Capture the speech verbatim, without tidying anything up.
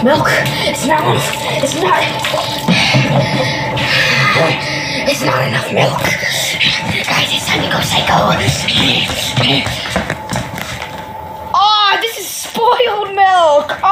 milk. It's not enough. It's not. It's not enough milk. Guys, it's time to go psycho. Oh, this is spoiled milk.